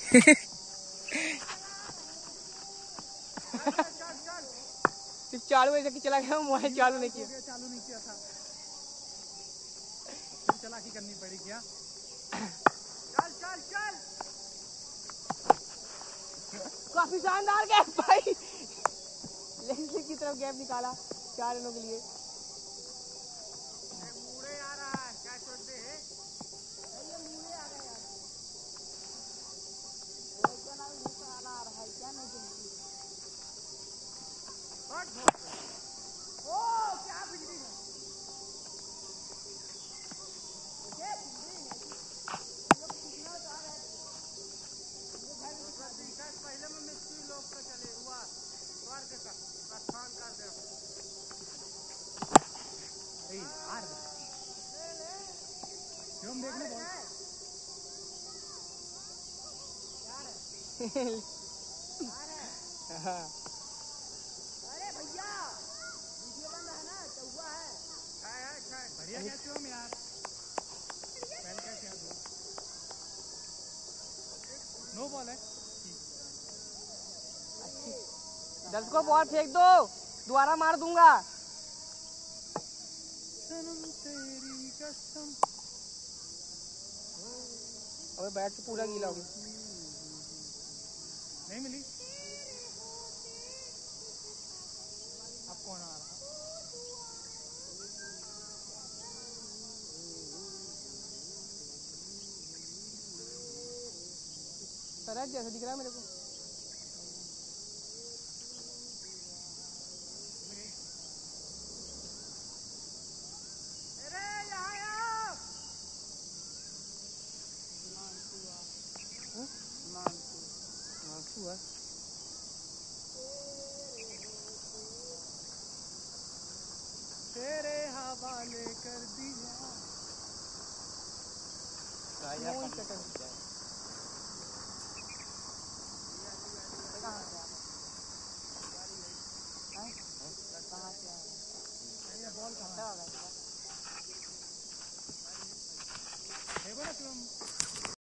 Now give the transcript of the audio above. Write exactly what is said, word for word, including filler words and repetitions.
सिर्फ चालू ऐसे कि चला गया, मोबाइल चालू नहीं किया। चालू नहीं किया था, चला की करनी पड़ी क्या? चल चल चल। काफी शानदार गैप भाई, लेग की तरफ गैप निकाला चार रनों के लिए। मुड़े आ रहा है, क्या छोड़ दे है? ये मुड़े आ गए यार, क्या नाम है, आ रहा है क्या नहीं चलती। ओ क्या बिजली है? पहले में मिस्त्री लोग का चले हुआ स्वर्ग का प्रस्थान कर दे। यार हम देखने अरे भैया वीडियो बन रहा है ना, चौवा है। है है है बढ़िया कैसे हो यार? पहले कैसे हो? नो बॉल है। दस को बॉल फेंक दो, दोबारा मार दूंगा। सनम तेरी कसम। अबे बैट तो पूरा गीला हो गया। नहीं मिली। अब कौन आ रहा? सरज जैसा दिख रहा है मेरे को। मानसू है। तेरे हवाले कर दिया। कहाँ से कहाँ से बॉल कहाँ है? देखो ना तुम।